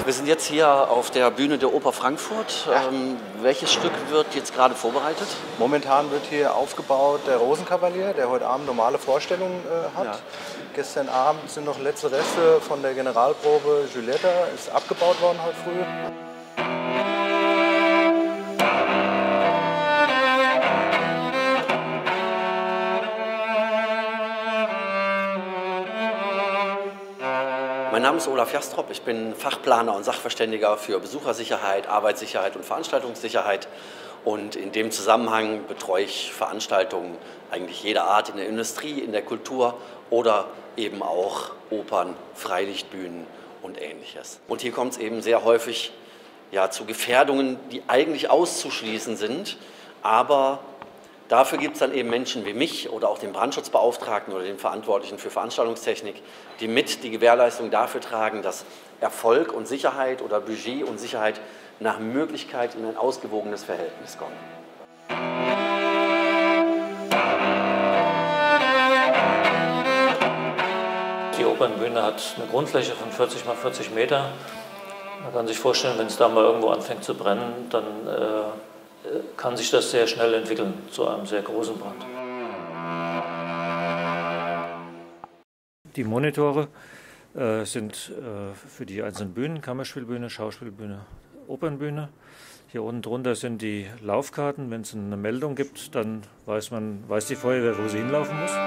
Wir sind jetzt hier auf der Bühne der Oper Frankfurt. Welches Stück wird jetzt gerade vorbereitet? Momentan wird hier aufgebaut der Rosenkavalier, der heute Abend normale Vorstellungen hat. Ja. Gestern Abend sind noch letzte Reste von der Generalprobe Giulietta, ist abgebaut worden heute früh. Mein Name ist Olaf Jastrop, ich bin Fachplaner und Sachverständiger für Besuchersicherheit, Arbeitssicherheit und Veranstaltungssicherheit. Und in dem Zusammenhang betreue ich Veranstaltungen eigentlich jeder Art in der Industrie, in der Kultur oder eben auch Opern, Freilichtbühnen und Ähnliches. Und hier kommt es eben sehr häufig zu Gefährdungen, die eigentlich auszuschließen sind, aber dafür gibt es dann eben Menschen wie mich oder auch den Brandschutzbeauftragten oder den Verantwortlichen für Veranstaltungstechnik, die mit die Gewährleistung dafür tragen, dass Erfolg und Sicherheit oder Budget und Sicherheit nach Möglichkeit in ein ausgewogenes Verhältnis kommen. Die Opernbühne hat eine Grundfläche von 40 x 40 Meter. Man kann sich vorstellen, wenn es da mal irgendwo anfängt zu brennen, dann kann sich das sehr schnell entwickeln zu einem sehr großen Brand. Die Monitore sind für die einzelnen Bühnen, Kammerspielbühne, Schauspielbühne, Opernbühne. Hier unten drunter sind die Laufkarten. Wenn es eine Meldung gibt, dann weiß die Feuerwehr, wo sie hinlaufen muss.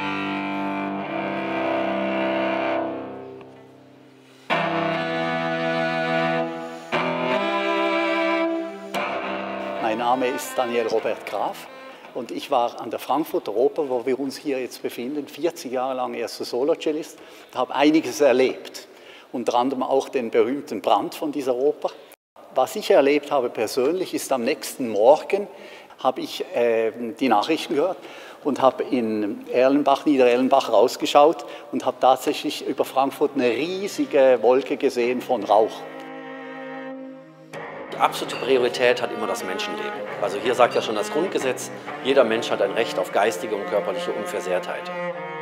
Mein Name ist Daniel Robert Graf und ich war an der Frankfurter Oper, wo wir uns hier jetzt befinden, 40 Jahre lang erster Solocellist, habe einiges erlebt, unter anderem auch den berühmten Brand von dieser Oper. Was ich erlebt habe persönlich ist, am nächsten Morgen habe ich die Nachrichten gehört und habe in Erlenbach, Niedererlenbach rausgeschaut und habe tatsächlich über Frankfurt eine riesige Wolke gesehen von Rauch. Die absolute Priorität hat immer das Menschenleben. Also hier sagt ja schon das Grundgesetz, jeder Mensch hat ein Recht auf geistige und körperliche Unversehrtheit.